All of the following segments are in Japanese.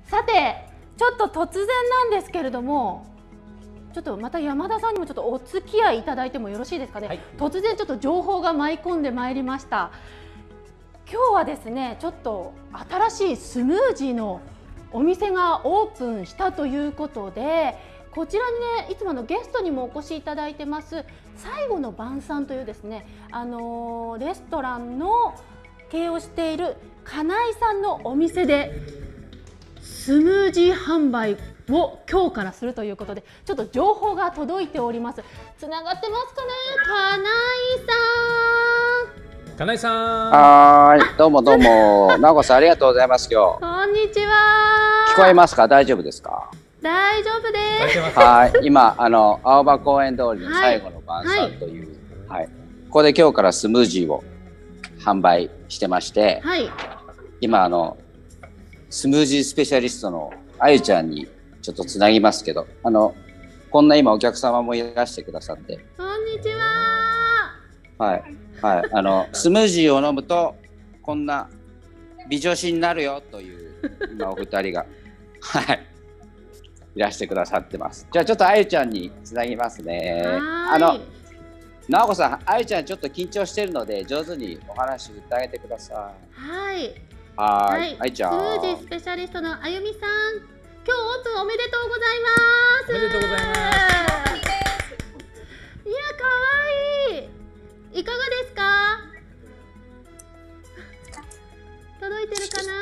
さて、ちょっと突然なんですけれども、ちょっとまた山田さんにもちょっとお付き合いいただいてもよろしいですかね。はい、突然ちょっと情報が舞い込んでまいりました。今日はですね、ちょっと新しいスムージーのお店がオープンしたということで、こちらにね、いつものゲストにもお越しいただいてます最後の晩餐というですね、レストランの経営をしている金井さんのお店でスムージー販売を今日からするということで、ちょっと情報が届いております。つながってますかね、金井さん。 はい、どうもどうも、直子さんありがとうございます。今日。 こんにちは。 聞こえますか？大丈夫ですか？ 大丈夫です。 はい、今青葉公園通りの最後の晩餐という、はい、ここで今日からスムージーを販売してまして、はい、今スムージースペシャリストのあゆちゃんにちょっとつなぎますけど、こんな今お客様もいらしてくださって。 こんにちは。はいはい、スムージーを飲むとこんな美女子になるよという今お二人がはいいらしてくださってます。じゃあちょっとあゆちゃんにつなぎますね。直子さん、あゆちゃんちょっと緊張してるので上手にお話振ってあげてください。 はいはい、あゆちゃん。 スムージースペシャリストのあゆみさん、今日オープンおめでとうございます。 おめでとうございます。 いや、可愛い。いかがですか？届いてるかな？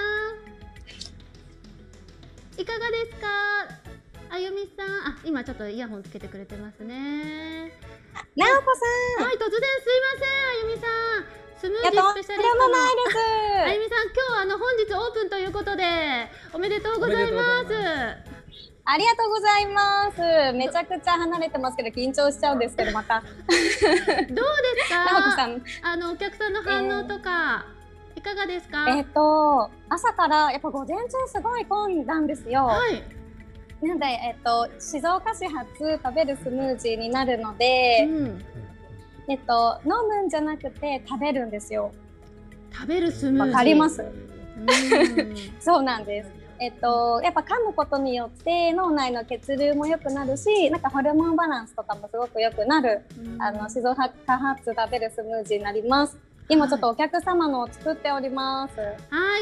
いかがですか？あゆみさん、今ちょっとイヤホンつけてくれてますね。 なおこさん。 はい、突然すいません、あゆみさん。スムージースペシャリストのあゆみさん、今日本日オープンということでおめでとうございます。 ありがとうございます。めちゃくちゃ離れてますけど緊張しちゃうんですけど、また。どうですか？ なおこさん。 お客さんの反応とか、いかがですか？ 朝からやっぱ午前中すごい混んだんですよ。はい。なんで静岡市初食べるスムージーになるので、飲むんじゃなくて食べるんですよ。 食べるスムージー。 わかります。そうなんです。やっぱ噛むことによって脳内の血流も良くなるし、なんかホルモンバランスとかもすごく良くなる静岡発食べるスムージーになります。今ちょっとお客様のを作っております。 はい、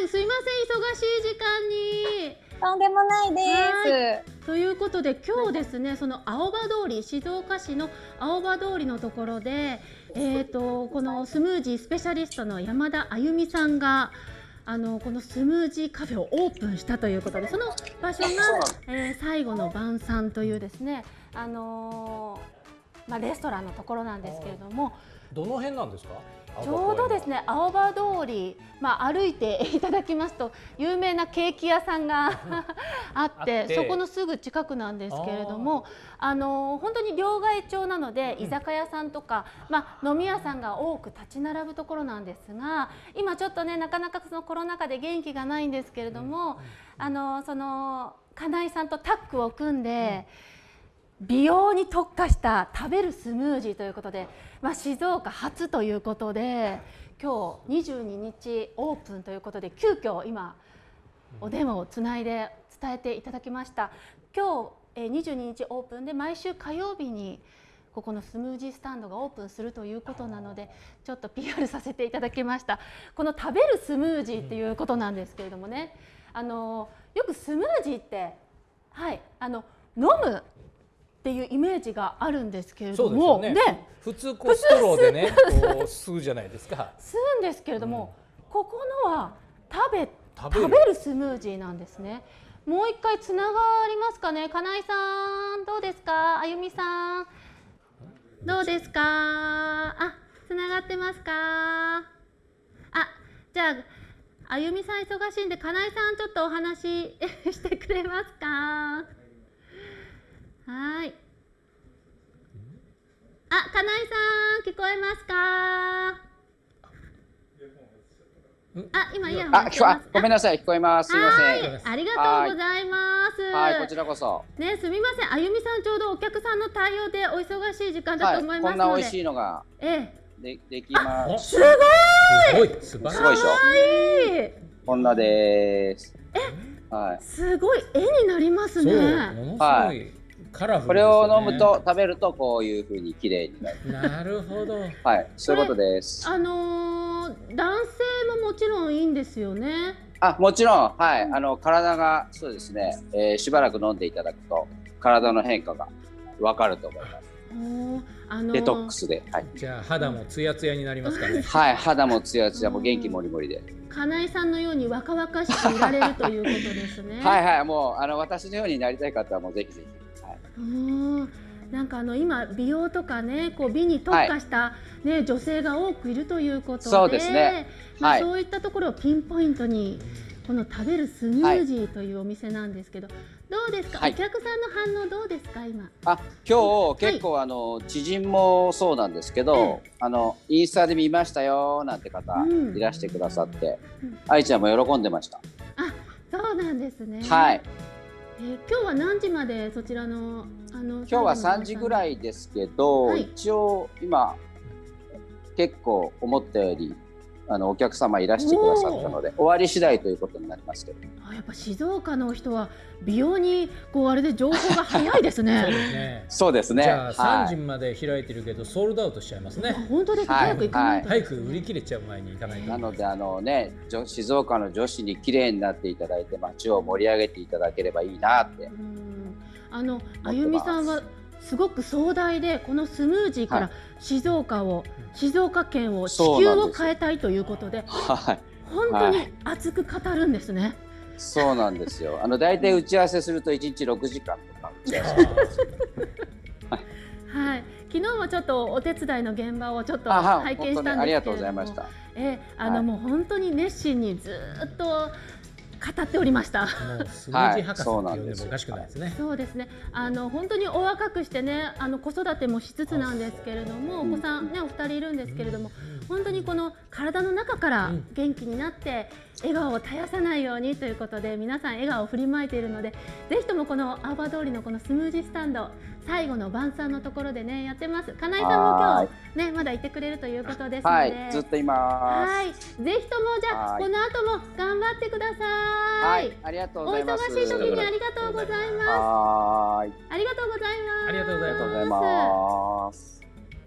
すいません、忙しい時間に。 とんでもないです。 ということで今日ですね、その青葉通り、静岡市の青葉通りのところで、このスムージースペシャリストの山田あゆみさんがこのスムージーカフェをオープンしたということで、その場所が、最後の晩餐というですね、レストランのところなんですけれども、 どの辺なんですか？ ちょうどですね、青葉通り、歩いていただきますと有名なケーキ屋さんがあってそこのすぐ近くなんですけれども、本当に両替町なので居酒屋さんとか、飲み屋さんが多く立ち並ぶところなんですが、今ちょっとね、なかなかそのコロナ禍で元気がないんですけれども、その金井さんとタッグを組んで、美容に特化した食べるスムージーということで、静岡初ということで今日22日オープンということで、急遽今お電話をつないで伝えていただきました。今日22日オープンで毎週火曜日にここのスムージースタンドがオープンするということなので、ちょっと PR させていただきました。この食べるスムージーっていうことなんですけれどもね、よくスムージーって、はい、飲むっていうイメージがあるんですけれども、ね、 普通こうストローでね、こう吸うじゃないですか。 吸うんですけれども、ここのは食べるスムージーなんですね。もう一回つながりますかね、金井さん、どうですか？あゆみさん、どうですか？つながってますか？じゃあゆみさん忙しいんで、金井さんちょっとお話してくれますか？はい。金井さん、聞こえますか？今イヤホンしてます。 ごめんなさい、聞こえます。すみません。 ありがとうございます。 はい、こちらこそ。 ね、すみません。あゆみさん、ちょうどお客さんの対応でお忙しい時間だと思いますので。 こんな美味しいのができます。 すごい。 すごいでしょ。 こんなです。 はい。 すごい絵になりますね。 ものすごいカラフルですよね。 これを飲むと食べるとこういう風に綺麗になる。 なるほど。 はい、そういうことです。 男性ももちろんいいんですよね。 あ、もちろん、はい、体がそうですね、しばらく飲んでいただくと体の変化がわかると思います。デトックスで、はい。 じゃあ肌もツヤツヤになりますかね。 はい、肌もツヤツヤも元気もりもりで。 金井さんのように若々しくいられるということですね。 はいはい、もう私のようになりたい方はもうぜひぜひ。はい、 なんか今美容とかね、こう美に特化したね、はい、女性が多くいるということで、 そうですね。 まあ、そういったところをピンポイントにこの食べるスムージーというお店なんですけど、どうですか、はい、お客さんの反応どうですか今？ 今日結構知人もそうなんですけど、インスタで見ましたよなんて方いらしてくださって、愛ちゃんも喜んでました。 あ、そうなんですね。 はい。 今日は何時までそちらの今日は3時ぐらいですけど、はい、一応今結構思ったよりお客様いらしてくださったので終わり次第ということになりますけど。 やっぱ静岡の人は美容にこうあれで情報が早いですね。 そうですね。 そうですね。 じゃあ3時まで開いてるけどソールドアウトしちゃいますね。 本当ですね。早く行かないと。 早く売り切れちゃう前に行かないと。 なので静岡の女子に綺麗になっていただいて街を盛り上げていただければいいなって。 あゆみさんはすごく壮大でこのスムージーから静岡県を地球を変えたいということで、本当に熱く語るんですね。 そうなんですよ。だいたい打ち合わせすると1日6時間とか打ち合わせしてます。 はい。昨日もちょっとお手伝いの現場をちょっと拝見したんですけれども、 ありがとうございました。 もう本当に熱心にずっと語っておりました。 スムージー博士って呼んでもおかしくないですね。 そうですね。本当にお若くしてね、子育てもしつつなんですけれども、お子さんねお二人いるんですけれども、本当にこの体の中から元気になって笑顔を絶やさないようにということで皆さん笑顔を振りまいているので、ぜひともこの青葉通りのこのスムージースタンド最後の晩餐のところでねやってます。金井さんも今日ねまだいてくれるということですので、 はい、ずっといます。 はい、ぜひともじゃあこの後も頑張ってください。 はい、ありがとうございます。 お忙しい時にありがとうございます。 はい、 ありがとうございます。 ありがとうございます。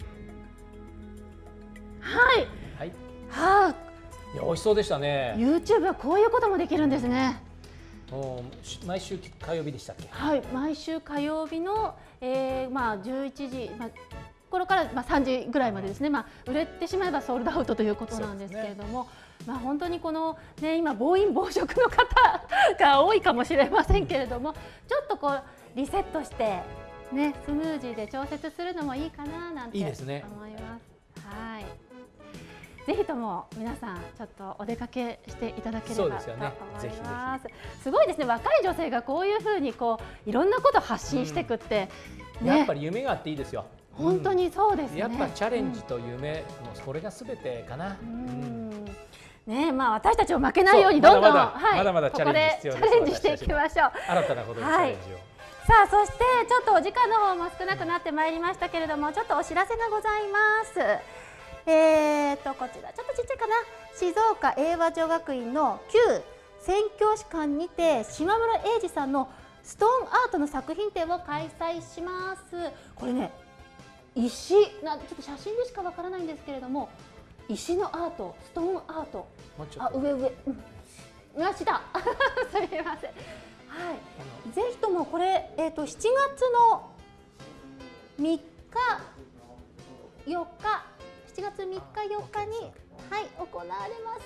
はい。 はい。 はあ。 いや美味しそうでしたね。 YouTube はこういうこともできるんですね。 毎週火曜日でしたっけ？ はい、毎週火曜日の11時頃から3時ぐらいまでですね。売れてしまえばソールドアウトということなんですけれども、本当にこのね今暴飲暴食の方が多いかもしれませんけれども、ちょっとこうリセットしてねスムージーで調節するのもいいかななんて思います。 いいですね。 はい。ぜひとも皆さんちょっとお出かけしていただければと思います。すごいですね。若い女性がこういうふうにいろんなことを発信していくって、 やっぱり夢があっていいですよ。 本当にそうですね。 やっぱチャレンジと夢もそれがすべてかな。 ね、私たちを負けないようにどんどんまだまだチャレンジ必要です。 チャレンジしていきましょう。 新たなことにチャレンジを。 さあそしてちょっとお時間の方も少なくなってまいりましたけれども、ちょっとお知らせがございます。こちらちょっとちっちゃいかな、静岡英和女学院の旧宣教師館にて島村英二さんのストーンアートの作品展を開催します。これね石ちょっと写真でしかわからないんですけれども、石のアート、ストーンアート、上下すみません。はい、ぜひともこれ7月の3日4日7月3日4日に行われます。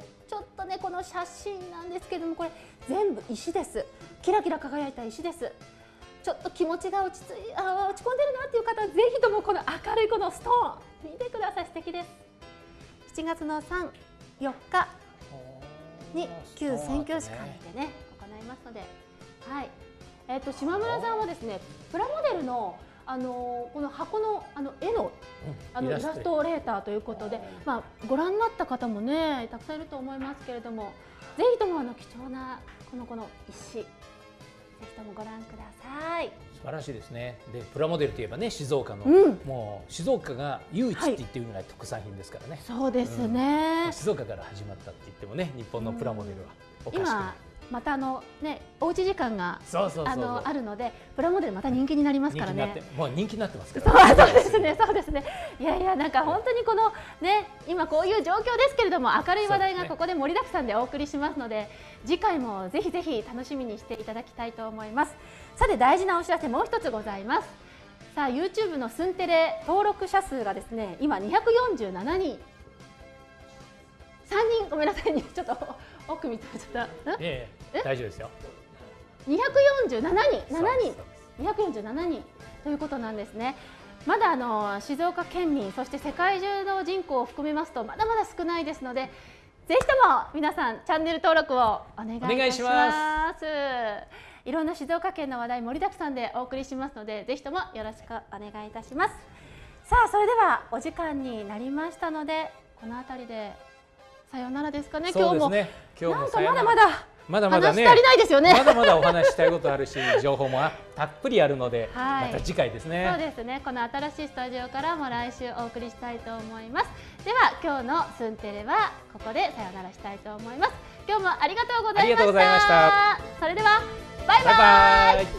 ちょっとねこの写真なんですけれども、これ全部石です。キラキラ輝いた石です。ちょっと気持ちが落ち込んでるなっていう方はぜひともこの明るいこのストーン見てください。素敵です。7月の3、4日に旧宣教師館でね行いますので、はい。島村さんはですねプラモデルのこの箱の絵のイラストレーターということで、ご覧になった方もねたくさんいると思いますけれども、ぜひとも貴重なこの石、ぜひともご覧ください。 素晴らしいですね。でプラモデルといえばね静岡の、もう静岡が唯一って言ってるぐらい特産品ですからね。 そうですね。 静岡から始まったって言ってもね日本のプラモデルはおかしくない。 またおうち時間があるのでプラモデルまた人気になりますからね。 もう人気になってますから。 そうですね、そうですね。いやいや、なんか本当にこのね、今こういう状況ですけれども、明るい話題がここで盛りだくさんでお送りしますので、次回もぜひぜひ楽しみにしていただきたいと思います。さて、大事なお知らせもう一つございます。さあ、YouTube のスンテレ登録者数がですね、今247人。3人、ごめんなさいね、ちょっと奥見てちゃった。 大丈夫ですよ。 247人ということなんですね。まだ静岡県民、そして世界中の人口を含めますとまだまだ少ないですので、ぜひとも皆さんチャンネル登録をお願いいたします。いろんな静岡県の話題盛りだくさんでお送りしますので、ぜひともよろしくお願いいたします。さあ、それではお時間になりましたので、この辺りでさようならですかね。今日もなんかまだまだ話足りないですよね。 まだまだお話したいことあるし、情報もたっぷりあるので、また次回ですね。 そうですね。この新しいスタジオからも来週お送りしたいと思います。では今日のスンテレはここでさようならしたいと思います。今日もありがとうございました。それではバイバイ。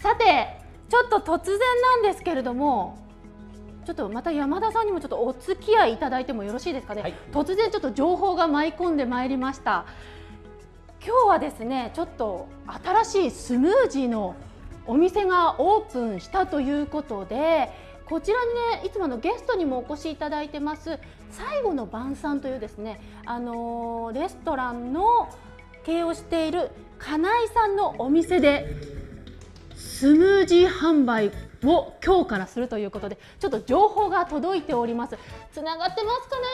さて、ちょっと突然なんですけれども、ちょっとまた山田さんにもちょっとお付き合いいただいてもよろしいですかね。はい、突然ちょっと情報が舞い込んでまいりました。今日はですね、ちょっと新しいスムージーのお店がオープンしたということで、こちらにね、いつものゲストにもお越しいただいてます最後の晩餐というですね、レストランの経営をしている金井さんのお店でスムージー販売を今日からするということで、ちょっと情報が届いております。つながってますかね、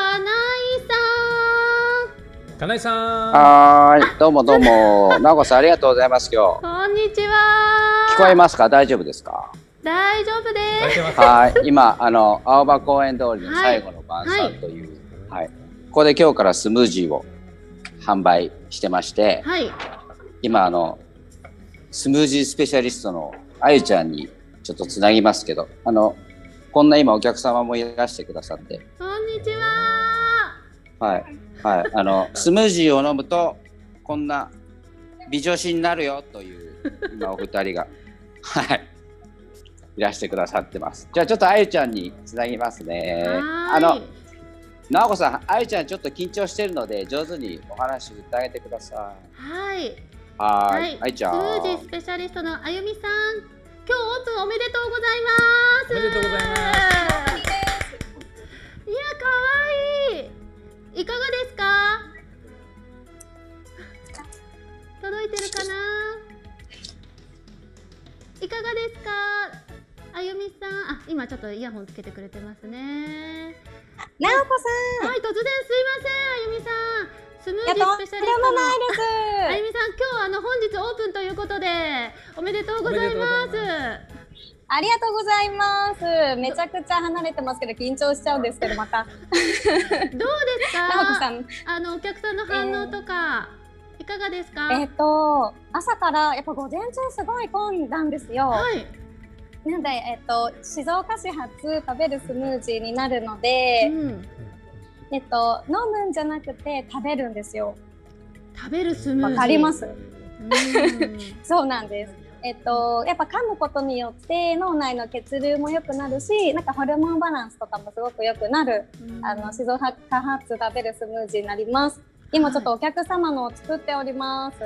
金井さん。 金井さん。 はい、どうもどうも。直子さん、ありがとうございます。今日。 こんにちは。 聞こえますか？大丈夫ですか？ 大丈夫です。 はい、今青葉公園通りの最後の晩餐という、はい、ここで今日からスムージーを販売してまして、はい、今スムージースペシャリストのあゆちゃんにちょっとつなぎますけど、こんな今お客様もいらしてくださって。 こんにちは。 はいはい、スムージーを飲むとこんな美女子になるよという今お二人がはいいらしてくださってます。じゃあちょっとあゆちゃんにつなぎますね。直子さん、あゆちゃんちょっと緊張してるので上手にお話振ってあげてください。 はい。 はい、あゆちゃん。 スムージースペシャリストのあゆみさん、今日オープンおめでとうございます。 おめでとうございます。 いや、可愛い。いかがですか？届いてるかな？いかがですか？あゆみさん、今ちょっとイヤホンつけてくれてますね。 なおこさん。 はい、突然すいません、あゆみさん。スムージースペシャリストのあゆみさん、今日本日オープンということでおめでとうございます。 ありがとうございます。めちゃくちゃ離れてますけど緊張しちゃうんですけど、また。どうですか？お客さんの反応とか。いかがですか？ 朝からやっぱ午前中すごい混んだんですよ。はい。なんで静岡市初食べるスムージーになるので、飲むんじゃなくて食べるんですよ。 食べるスムージー。 わかります？そうなんです。やっぱ噛むことによって脳内の血流も良くなるし、なんかホルモンバランスとかもすごく良くなる静岡発食べるスムージーになります。今ちょっとお客様のを作っております。 はい、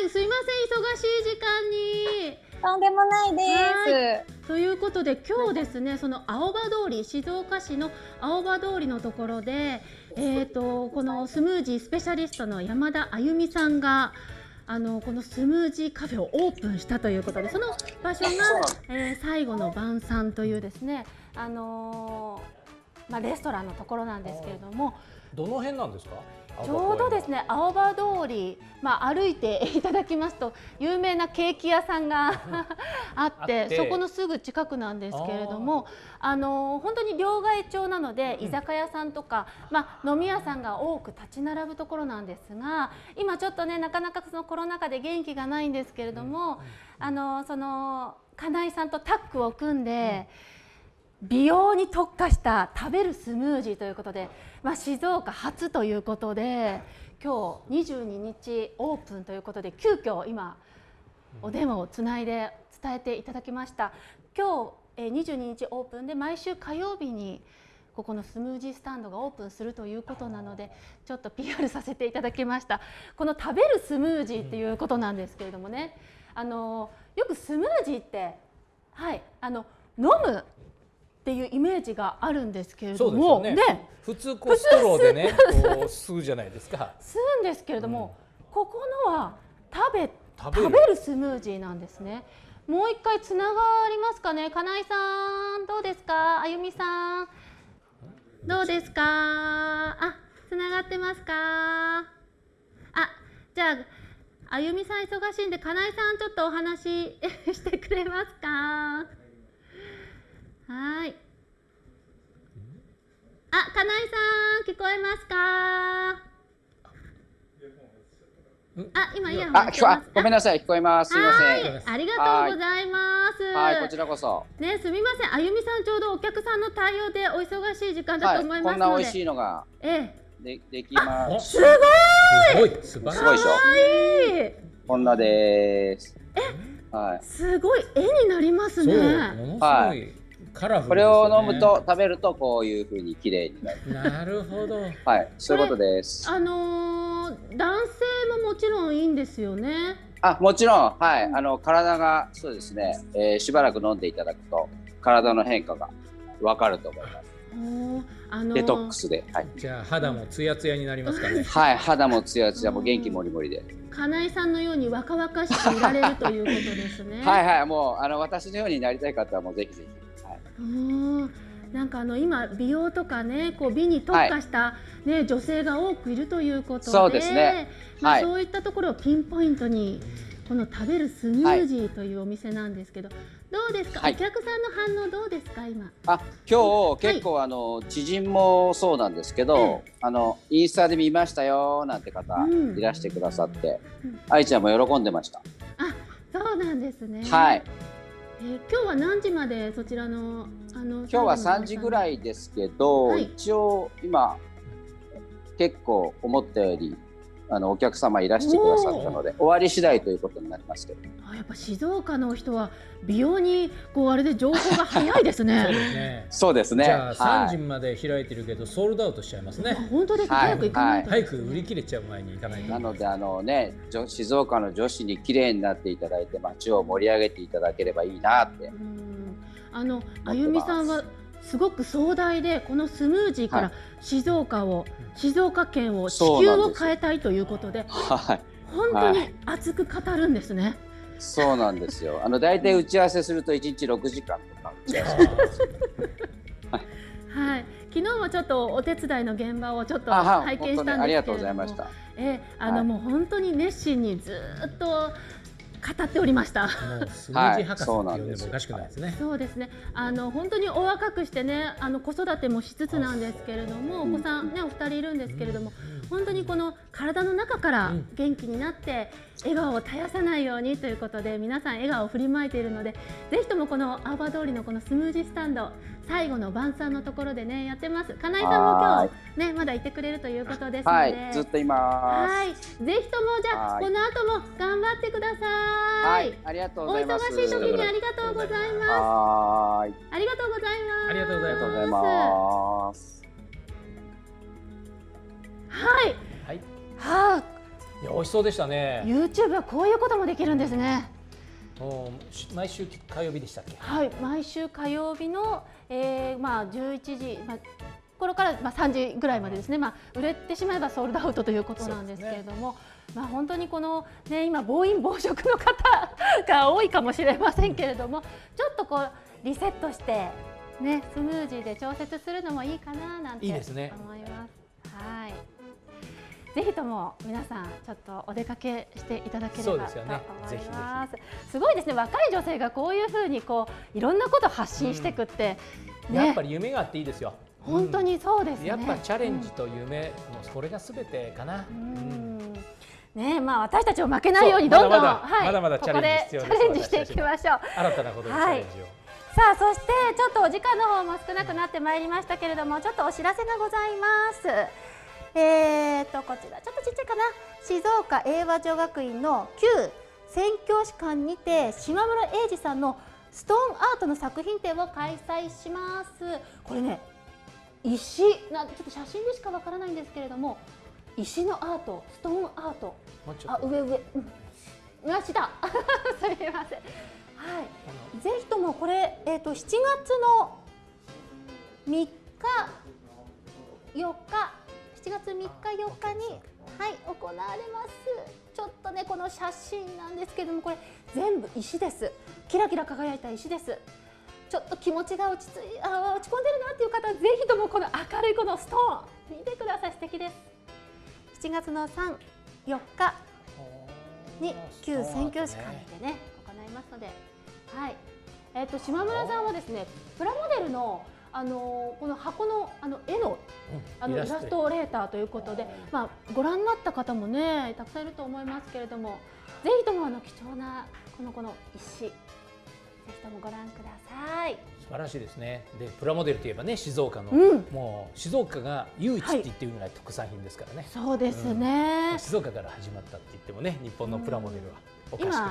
すいません、忙しい時間に。 とんでもないです。 ということで今日ですね、その青葉通り、静岡市の青葉通りのところで、このスムージースペシャリストの山田あゆみさんがこのスムージーカフェをオープンしたということで、その場所が、最後の晩餐というですね、レストランのところなんですけれども、 どの辺なんですか？ ちょうどですね、青葉通り、歩いていただきますと有名なケーキ屋さんがあってそこのすぐ近くなんですけれども、本当に両替町なので居酒屋さんとか、飲み屋さんが多く立ち並ぶところなんですが、今ちょっとね、なかなかそのコロナ禍で元気がないんですけれども、その金井さんとタッグを組んで、美容に特化した食べるスムージーということで、静岡初ということで今日22日オープンということで、急遽今お電話をつないで伝えていただきました。今日22日オープンで、毎週火曜日にここのスムージースタンドがオープンするということなので、ちょっと PR させていただきました。この食べるスムージーっていうことなんですけれどもね、よくスムージーって、はい、飲むっていうイメージがあるんですけれども、ね、 普通ストローでね、こう吸うじゃないですか。 吸うんですけれども、ここのは食べるスムージーなんですね。もう一回つながりますかね、金井さん、どうですか？あゆみさん、どうですか？つながってますか？じゃああゆみさん忙しいんで、金井さんちょっとお話ししてくれますか？はい。金井さん聞こえますか？今イヤホンしてます。 ごめんなさい、聞こえます。すみません。ありがとうございます。 はい、こちらこそ。 ね、すみません。あゆみさんちょうどお客さんの対応でお忙しい時間だと思いますので。 こんな美味しいのができます。 すごい。 すごいでしょ。 こんなです。 はい。 すごい絵になりますそう、 ね。 ものすごいカラフこれルですよね。 を飲むと食べるとこういう風に綺麗になる。 なるほど。 はい、そういうことです。 男性ももちろんいいんですよね。 もちろん、はい、体がそうですね、しばらく飲んでいただくと体の変化がわかると思います。デトックスで、はい。 じゃあ肌もツヤツヤになりますかね。 はい、肌もツヤツヤも元気もりもりで。 金井さんのように若々しくいられるということですね。 はいはい、もう私のようになりたい方はもうぜひぜひ。はい、 なんか今美容とかね、こう美に特化したね、女性が多くいるということで、 そうですね。はい、 そういったところをピンポイントにこの食べるスムージーというお店なんですけど、どうですか、お客さんの反応どうですか今？ 今日結構知人もそうなんですけど、インスタで見ましたよなんて方いらしてくださって、愛ちゃんも喜んでました。 そうなんですね。 はい。 今日は何時までそちらの今日は3時ぐらいですけど、一応今結構思ったよりお客様いらしてくださったので終わり次第ということになりますけど。 やっぱ静岡の人は美容にあれで情報が早いですね。 そうですね。 そうですね。 じゃあ3時まで開いてるけどソールドアウトしちゃいますね。 本当ですね。早く行かないと。 早く売り切れちゃう前に行かないと。 なので静岡の女子に綺麗になっていただいて街を盛り上げていただければいいなって。 あゆみさんはすごく壮大で、このスムージーから静岡県を地球を変えたいということで、本当に熱く語るんですね。 そうなんですよ。だいたい打ち合わせすると1日6時間とか打ち合わせします。 はい。昨日もちょっとお手伝いの現場をちょっと拝見したんですけれども、 ありがとうございました。 もう本当に熱心にずっと語っておりました。 もうスムージー博士って呼んでもおかしくないですね。 そうですね。本当にお若くしてね、子育てもしつつなんですけれども、お子さんねお二人いるんですけれども、本当にこの体の中から元気になって笑顔を絶やさないようにということで、皆さん笑顔を振りまいているので、ぜひともこの青葉通りのこのスムージースタンド、最後の晩餐のところでねやってます。金井さんも今日ねまだいてくれるということですので、 はい、ずっといます。 はい、ぜひともじゃあこの後も頑張ってください。 はい、ありがとうございます。 お忙しい時にありがとうございます。 はい、 ありがとうございます。 ありがとうございます。 はい。 はい。いや美味しそうでしたね。 YouTube はこういうこともできるんですね。 毎週火曜日でしたっけ？ はい、毎週火曜日の11時、頃から3時ぐらいまでですね。売れてしまえばソールドアウトということなんですけれども、本当にこのね今暴飲暴食の方が多いかもしれませんけれども、ちょっとこうリセットしてねスムージーで調節するのもいいかななんて思います。はい。ぜひとも皆さんちょっとお出かけしていただければと思います。すごいですね。若い女性がこういうふうにいろんなことを発信していくって、 やっぱり夢があっていいですよ。 本当にそうですね。 やっぱチャレンジと夢のそれがすべてかな。 ね、私たちを負けないようにどんどんまだまだチャレンジ必要です。 チャレンジしていきましょう。 新たなことにチャレンジを。 さあそしてちょっとお時間の方も少なくなってまいりましたけれども、ちょっとお知らせがございます。こちらちょっとちっちゃいかな、静岡英和女学院の旧宣教師館にて島村英二さんのストーンアートの作品展を開催します。これね石なんでちょっと写真でしかわからないんですけれども、石のアート、ストーンアート、上下すみません。はい、ぜひともこれ7月の3日4日7月3日4日に行われます。ちょっとねこの写真なんですけれども、これ全部石です。キラキラ輝いた石です。ちょっと気持ちが落ち込んでるなっていう方はぜひともこの明るいこのストーン見てください。素敵です。7月の3、4日に旧宣教師館でね行いますので、はい。島村さんはですねプラモデルのこの箱の絵のイラストレーターということで、ご覧になった方もねたくさんいると思いますけれども、ぜひとも貴重なこの石、ぜひともご覧ください。 素晴らしいですね。でプラモデルといえばね静岡の、もう静岡が唯一って言ってるぐらい特産品ですからね。 そうですね。 静岡から始まったって言ってもね日本のプラモデルはおかしくない。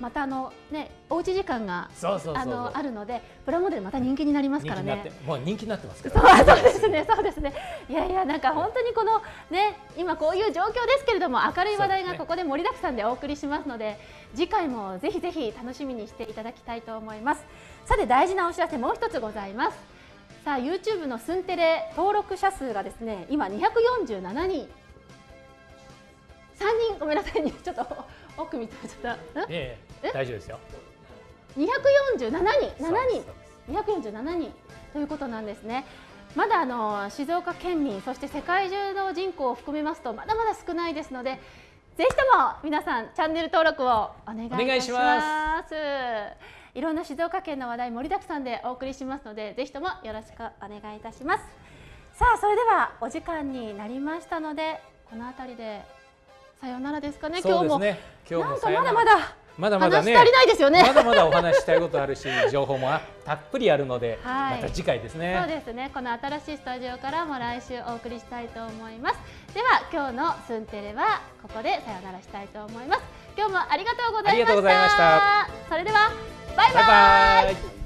またおうち時間があるのでプラモデルまた人気になりますからね。 もう人気になってますから。 そうですね、そうですね。いやいや、なんか本当にこのね、今こういう状況ですけれども、明るい話題がここで盛りだくさんでお送りしますので、次回もぜひぜひ楽しみにしていただきたいと思います。さて、大事なお知らせもう一つございます。さあ、YouTube のスンテレ登録者数がですね、今247人。3人、ごめんなさいね、ちょっと奥見てちょっと。 大丈夫ですよ。 247人、247人ということなんですね。まだ静岡県民、そして世界中の人口を含めますとまだまだ少ないですので、ぜひとも皆さんチャンネル登録をお願いいたします。いろんな静岡県の話題盛りだくさんでお送りしますので、ぜひともよろしくお願いいたします。さあ、それではお時間になりましたので、この辺りでさようならですかね。今日もなんかまだ話し足りないですよね。 まだまだお話したいことあるし、情報もたっぷりあるので、また次回ですね。 そうですね。この新しいスタジオからも来週お送りしたいと思います。では今日のスンテレはここでさよならしたいと思います。今日もありがとうございました。それではバイバイ。